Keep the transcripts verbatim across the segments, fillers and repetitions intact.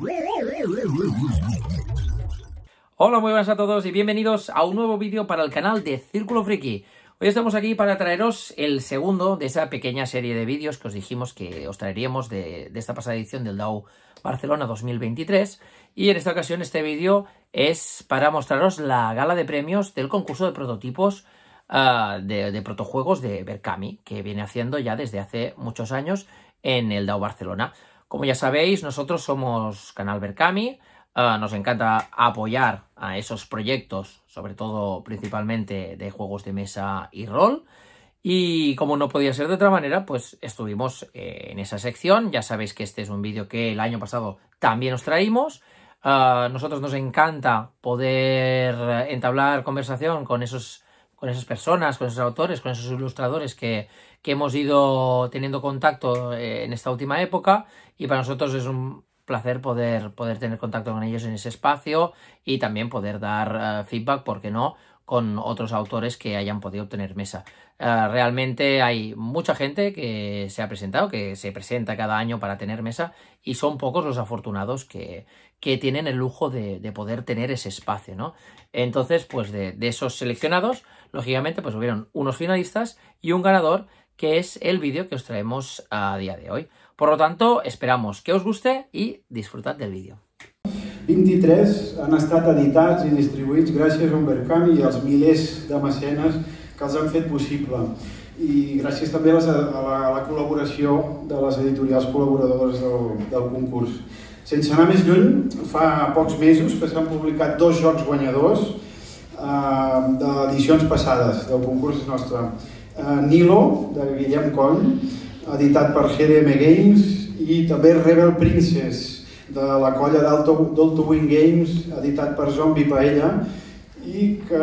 Hola, muy buenas a todos y bienvenidos a un nuevo vídeo para el canal de Círculo Friki. Hoy estamos aquí para traeros el segundo de esa pequeña serie de vídeos que os dijimos que os traeríamos de, de esta pasada edición del D A O Barcelona dos mil veintitrés. Y en esta ocasión este vídeo es para mostraros la gala de premios del concurso de prototipos uh, de, de protojuegos de Berkami, que viene haciendo ya desde hace muchos años en el D A O Barcelona. Como ya sabéis, nosotros somos Canal Berkami. Uh, nos encanta apoyar a esos proyectos, sobre todo principalmente de juegos de mesa y rol. Y como no podía ser de otra manera, pues estuvimos eh, en esa sección. Ya sabéis que este es un vídeo que el año pasado también os traímos. A uh, nosotros nos encanta poder entablar conversación con esos, con esas personas, con esos autores, con esos ilustradores que, que hemos ido teniendo contacto eh, en esta última época. Y para nosotros es un placer poder, poder tener contacto con ellos en ese espacio y también poder dar uh, feedback, ¿por qué no?, con otros autores que hayan podido obtener mesa. Uh, realmente hay mucha gente que se ha presentado, que se presenta cada año para tener mesa, y son pocos los afortunados que, que tienen el lujo de, de poder tener ese espacio, ¿no? Entonces, pues de, de esos seleccionados, lógicamente, pues hubieron unos finalistas y un ganador, que es el vídeo que os traemos a día de hoy. Por lo tanto, esperamos que os guste y disfrutad del vídeo. vint-i-tres han estat editats i distribuïts gràcies a un Berkami i als milers de mecenes que els han fet possible. I gràcies també a la, a la, a la col·laboració de les editorials col·laboradores del, del concurs. Sense anar més lluny, fa pocs mesos que s'han publicat dos jocs guanyadors eh, d'edicions passades del concurs nostre. Eh, Nilo, de Guillem Coll, editat per G D M Games, i també Rebel Princess, de la colla d'Altowing Games, editat per Zombie Paella, i que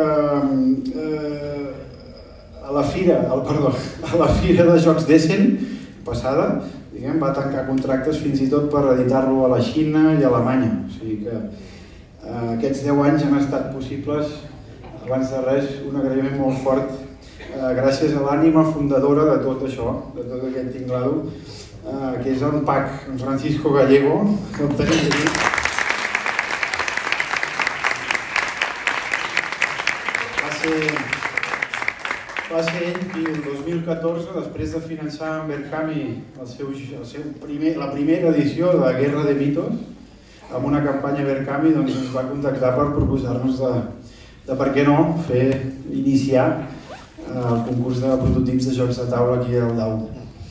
eh, a la fira, el, perdó, a la fira de jocs d'Essen passada, diguem, va tancar contractes fins i tot per editar-lo a la Xina i a Alemanya. O sigui que eh, aquests deu anys han estat possibles. Abans de res, un agraïment molt fort eh, gràcies a l'ànima fundadora de tot això, de tot aquest tinglado, Uh, que és en Pac, en Francisco Gallego, que el tenim aquí. Va ser, va ser ell qui el dos mil catorze, després de finançar en Berkami el seu, el seu primer, la primera edició de la Guerra de Mitos, amb una campanya Berkami, doncs ens va contactar per proposar-nos de, de per què no fer iniciar uh, el concurs de prototips de jocs de taula aquí al D A O.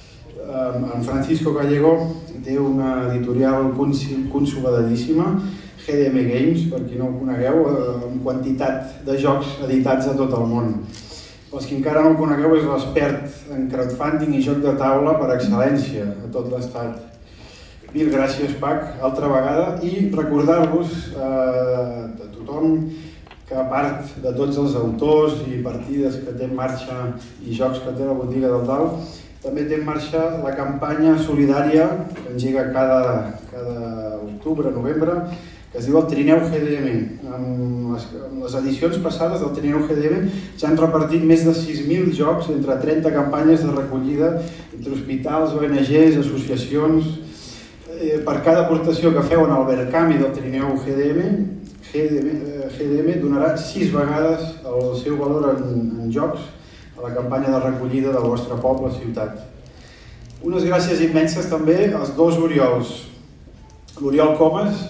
En Francisco Gallego té una editorial consolidadíssima, G D M Games, per qui no ho conegueu, amb quantitat de jocs editats a tot el món. Els que encara no ho conegueu, és l'expert en crowdfunding i joc de taula per excel·lència a tot l'estat. Mil gràcies, Pac, altra vegada, i recordar-vos eh, a tothom que a part de tots els autors i partides que té en marxa i jocs que té la botiga del D A O, també té en marxa la campanya solidària que engega cada, cada octubre, novembre, que es diu el Trineu G D M. En les, en les edicions passades del Trineu G D M s'han repartit més de sis mil jocs entre trenta campanyes de recollida entre hospitals, O N Ges, associacions. Eh, per cada aportació que feu en el Berkami del Trineu G D M, G D M, eh, G D M donarà sis vegades el seu valor en, en jocs a la campanya de recollida del vostre poble o ciutat. Unes gràcies immenses també als dos Oriols. L'Oriol Comas,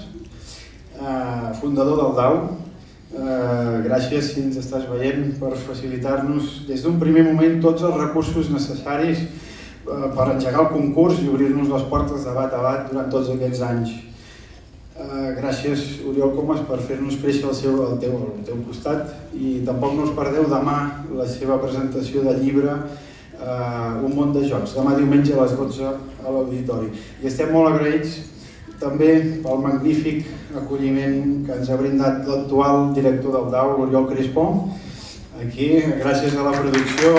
eh, fundador del D A O. Eh, gràcies, si ens estàs veient, per facilitar-nos des d'un primer moment tots els recursos necessaris eh, per engegar el concurs i obrir-nos les portes de bat a bat durant tots aquests anys. Uh, gràcies, Oriol Comas, per fer-nos créixer al, seu, al, teu, al teu costat, i tampoc no us perdeu demà la seva presentació de llibre uh, Un món de jocs, demà diumenge a les dotze a l'auditori. I estem molt agraïts també pel magnífic acolliment que ens ha brindat l'actual director del D A O, Oriol Crespo, aquí, gràcies a la producció,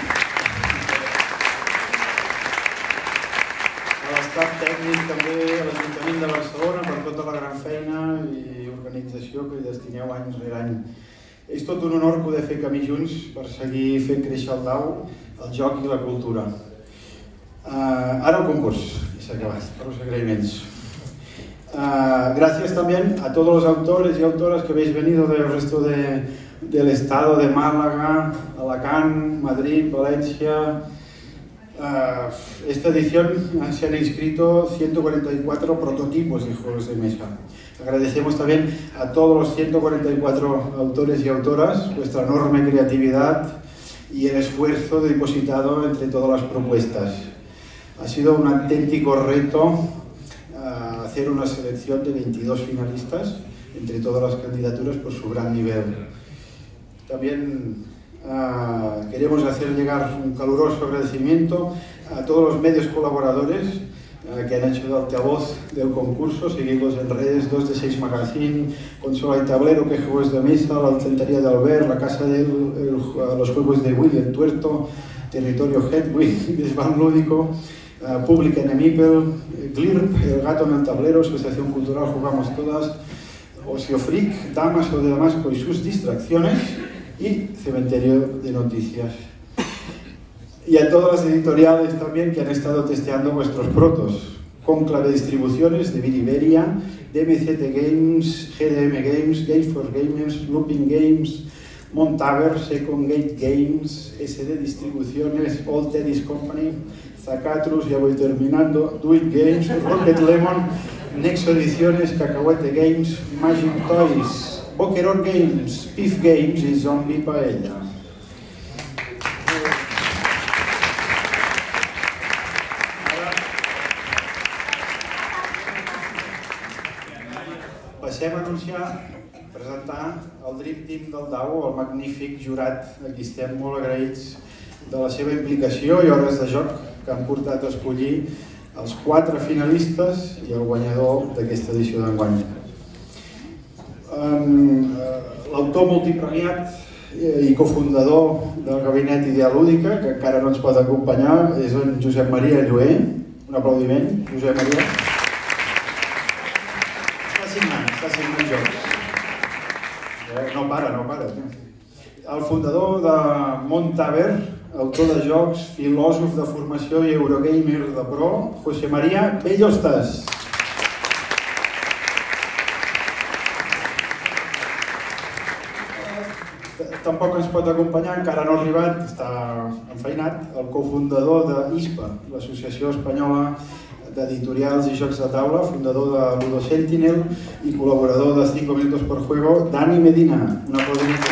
a l'estat tècnic també, a l'Ajuntament de Barcelona, per tota la gran feina i organització que hi destineu any rere any. És tot un honor poder fer camí junts per seguir fent créixer el D A O, el joc i la cultura. Uh, ara el concurs, i s'ha acabat, per els agraïments. Uh, gracias también a todos los autores y autoras que habéis venido del resto de, del estado de Málaga, Alacant, Madrid, Valencia. Uh, esta edición se han inscrito ciento cuarenta y cuatro prototipos de juegos de mesa. Agradecemos también a todos los ciento cuarenta y cuatro autores y autoras vuestra enorme creatividad y el esfuerzo depositado entre todas las propuestas. Ha sido un auténtico reto uh, hacer una selección de veintidós finalistas entre todas las candidaturas por su gran nivel. También uh, queremos hacer llegar un caluroso agradecimiento a todos los medios colaboradores uh, que han hecho de altavoz del concurso. Seguidlos en redes, dos de seis Magazine, Consola y Tablero, que Juegos de Mesa, la Alcentería de Albert, la Casa de el, los Juegos de William Tuerto, Territorio Hedwig, Desván Lúdico, uh, Pública en Emipel, Glirp, El Gato en el Tablero, Asociación Cultural Jugamos Todas, Ocio Freak, Damas o de Damasco y sus distracciones y Cementerio de Noticias. Y a todas las editoriales también que han estado testeando vuestros protos. Conclave Distribuciones, de Iberia, D M C T Games, G D M Games, Game for Gamers, Looping Games, Montaver, Second Gate Games, S D Distribuciones, Old Teddy's Company, Zacatrus, ya voy terminando, Do It Games, Rocket Lemon, Nexo Ediciones, Cacahuete Games, Magic Toys, Boquerón Games, Pif Games y Zombie Paella. Passem a anunciar, presentar el Dream Team del D A O, el magnífic jurat. Aquí estem molt agraïts de la seva implicació i hores de joc que han portat a escollir els quatre finalistes i el guanyador d'aquesta edició d'enguany. Um, L'autor multipremiat i cofundador del gabinet Idea Lúdica, que encara no ens pot acompanyar, és en Josep Maria Llué. Un aplaudiment, Josep Maria. Està signant, està signant jocs. No para, no para. El fundador de Montaver, autor de jocs, filòsof de formació i Eurogamer de pro, José María Bellostas. Tampoc ens pot acompanyar, encara no ha arribat, està enfeinat, el cofundador de I S P A, l'Associació Espanyola d'Editorials i Jocs de Taula, fundador de Ludo Sentinel i col·laborador de cinco minutos por juego, Dani Medina. Un aplaudiment.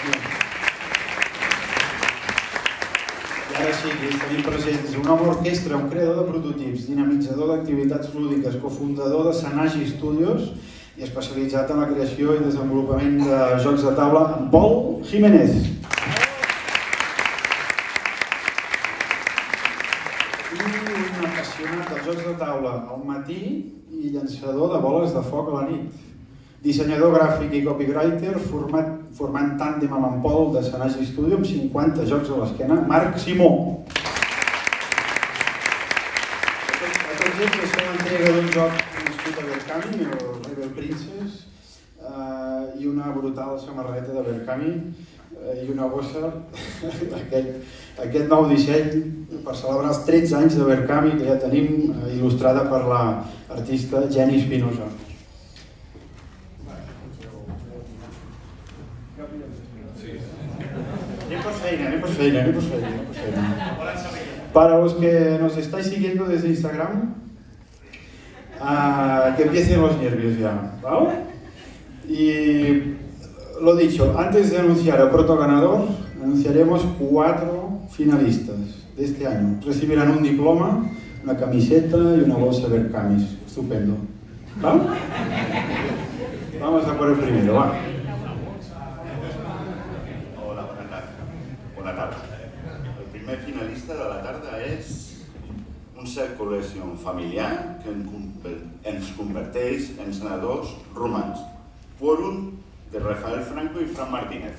I ara sí, que tenim presents un home orquestra, un creador de prototips, dinamitzador d'activitats lúdiques, cofundador de Sanagi Studios i especialitzat en la creació i desenvolupament de jocs de taula, en Pol Jiménez. I un apassionat dels jocs de taula al matí i llançador de boles de foc a la nit. Dissenyador gràfic i copywriter, format, formant tàndem amb en Pol de Sanagi Studio amb cinquanta jocs a l'esquena, Marc Simó. A tots ells es fa l'entrega d'un joc nascut a Berkami, el Rebel Princess, eh, i una brutal samarreta de Berkami eh, i una bossa, aquest, aquest nou disseny per celebrar els tretze anys de Berkami que ja tenim, eh, il·lustrada per l'artista Jenny Espinosa. Anem por feina, anem por feina, anem por feina, anem por feina. Para los que nos estáis siguiendo desde Instagram, uh, que empiecen los nervios ya, ¿vale? Y lo dicho, antes de anunciar al proto ganador, anunciaremos cuatro finalistas de este año. Recibirán un diploma, una camiseta y una bolsa Berkamis. Estupendo. ¿Vale? Vamos a por el primero, va. El primer finalista de la tarda és un circulació familiar que ens converteix en senadors romans. Quòrum de Rafael Franco i Fran Martínez.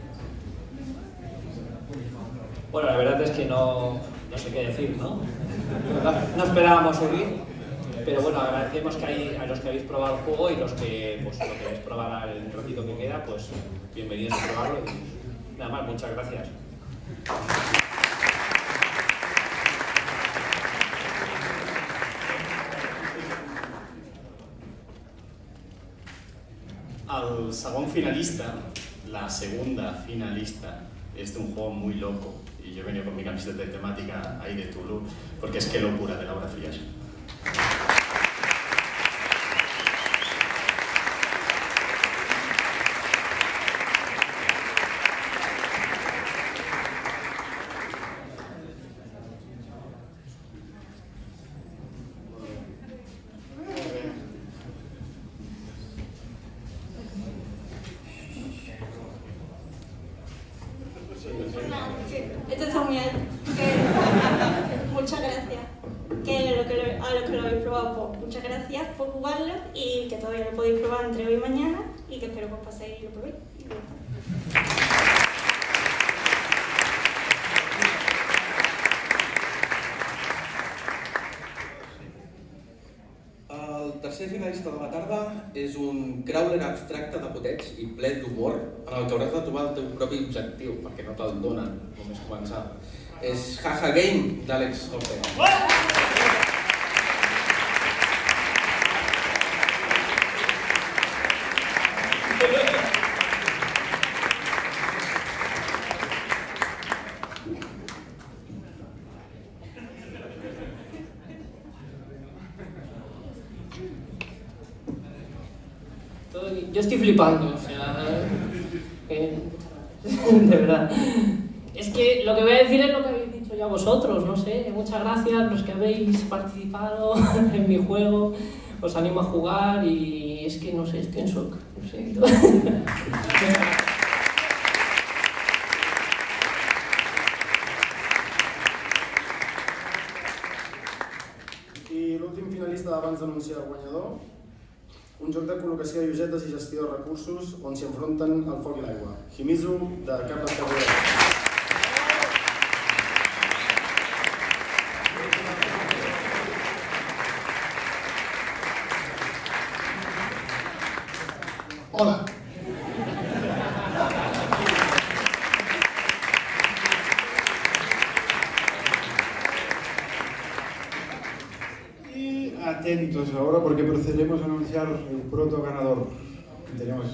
Bueno, la verdad es que no, no sé qué decir, ¿no? No esperábamos subir, pero bueno, agradecemos que hay, a los que habéis probado el juego y los que pues, lo queréis probar el ratito que queda, pues bienvenidos a probarlo y nada más, muchas gracias. El segon finalista, la segunda finalista, es de un juego muy loco y yo he venido con mi camiseta de temática ahí de Tulu porque es Qué locura, de Laura Frías. Esto está muy alto. Muchas gracias. Que lo que lo, a los que lo habéis probado, pues, muchas gracias por jugarlo y que todavía lo podéis probar entre hoy y mañana y que espero que os paséis y lo probéis. El tercer finalista de la tarda és un crawler abstracte de poteig i ple d'humor en el que hauràs de trobar el teu propi objectiu, perquè no te'l donen només començar. És Jaja Game, d'Àlex Ortega. Yo estoy flipando, o sea, eh, de verdad. Es que lo que voy a decir es lo que habéis dicho ya vosotros, no sé. Muchas gracias los que habéis participado en mi juego, os animo a jugar y es que no sé, estoy en shock, no sé. I l'últim finalista abans d'anunciar el guanyador, un joc de col·locació de llosetes i gestió de recursos on s'hi enfronten el foc i l'aigua. Himizu, de Carles Cabrera. Hola. Y atentos ahora porque procederemos a anunciar el proto ganador. Tenemos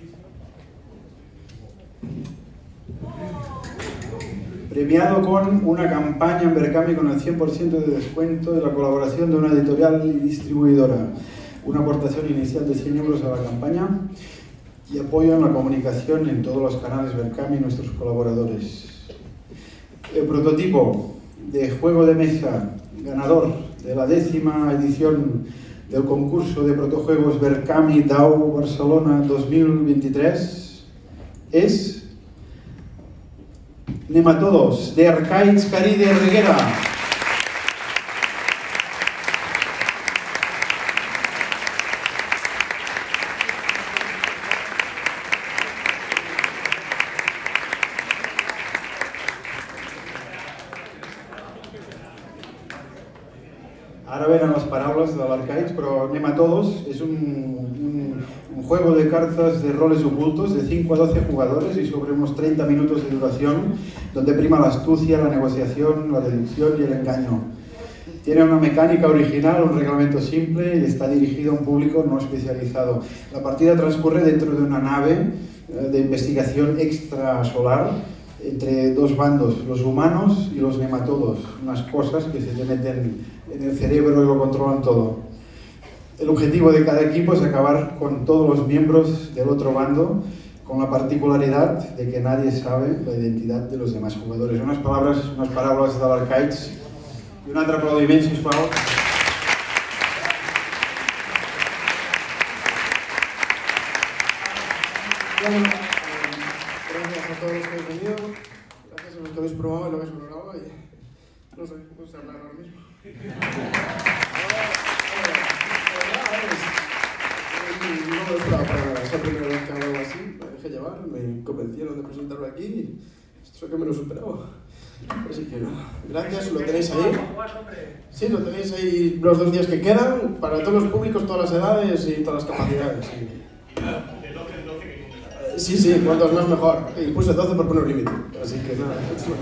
premiado con una campaña en Berkami con el cien por ciento de descuento y la colaboración de una editorial y distribuidora. Una aportación inicial de cien euros a la campaña y apoyo en la comunicación en todos los canales Berkami y nuestros colaboradores. El prototipo de juego de mesa ganador de la décima edición del concurso de protojuegos Berkami D A O Barcelona dos mil veintitrés es Nematodos, de Arcaids Caride Reguera. Ara venen les paraules de l'Arcaids, però Nematodos es un, un, un juego de cartas de roles ocultos de cinco a doce jugadores y sobre unos treinta minutos de duración, donde prima la astucia, la negociación, la deducción y el engaño. Tiene una mecánica original, un reglamento simple y está dirigido a un público no especializado. La partida transcurre dentro de una nave de investigación extrasolar entre dos bandos, los humanos y los nematodos, unas cosas que se te meten en el cerebro y lo controlan todo. El objetivo de cada equipo es acabar con todos los miembros del otro bando, con la particularidad de que nadie sabe la identidad de los demás jugadores. Unas palabras, unas palabras de l'Arcaids y un altre aplaudiment, sisplau. Bueno, gracias a todos los que habéis venido, gracias a los que habéis probado y lo habéis valorado y no sé, no sé hablar ahora mismo. No lo esperaba para nada, es la primera vez que hago algo así, me dejé llevar, me convencieron de presentarlo aquí y esto es lo que me lo superaba. Así que no. Gracias, lo tenéis ahí. Sí, lo tenéis ahí los dos días que quedan, para todos los públicos, todas las edades y todas las capacidades. Sí. Sí, sí, cuantos más mejor. Y puse doce por poner límite. Así que nada.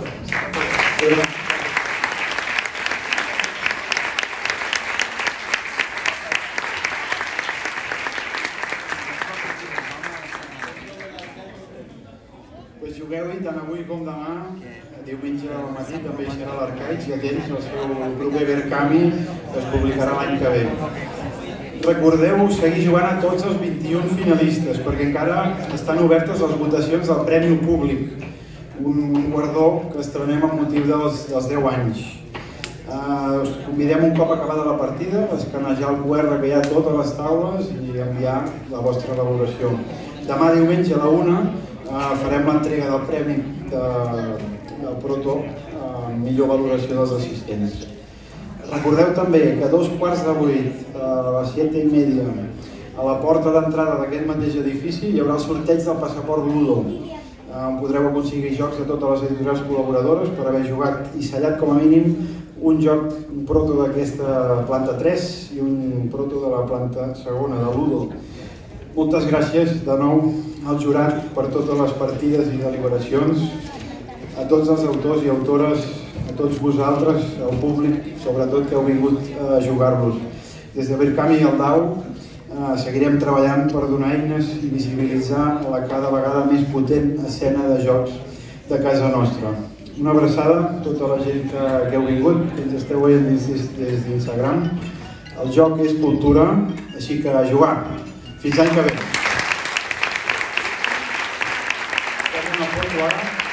Pues jugueu-hi tant avui com demà. Diumenge al matí també hi serà l'Arcaig i aquells, el seu proper Verkami, es publicarà l'any que ve. Recordeu seguir jugant a tots els vint-i-un finalistes, perquè encara estan obertes les votacions del Premi Públic, un guardó que estrenem amb motiu dels, dels deu anys. Uh, us convidem un cop acabada la partida a escanejar el Q R que hi ha a totes les taules i enviar la vostra valoració. Demà diumenge a la una uh, farem l'entrega del premi de, del Proto a uh, millor valoració dels assistents. Recordeu també que a dos quarts de vuit, a les set i media, a la porta d'entrada d'aquest mateix edifici hi haurà el sorteig del passaport Ludo, on podreu aconseguir jocs de totes les editorials col·laboradores per haver jugat i sellat com a mínim un joc, un proto d'aquesta planta tres i un proto de la planta segona, de Ludo. Moltes gràcies de nou al jurat per totes les partides i deliberacions, a tots els autors i autores, a tots vosaltres, al públic, sobretot que heu vingut a jugar-los. Des de Verkami i el D A O eh, seguirem treballant per donar eines i visibilitzar la cada vegada més potent escena de jocs de casa nostra. Una abraçada a tota la gent que, que heu vingut, que ens esteu veient des, des d'Instagram. El joc és cultura, així que a jugar. Fins l'any que ve. Fem una foto ara.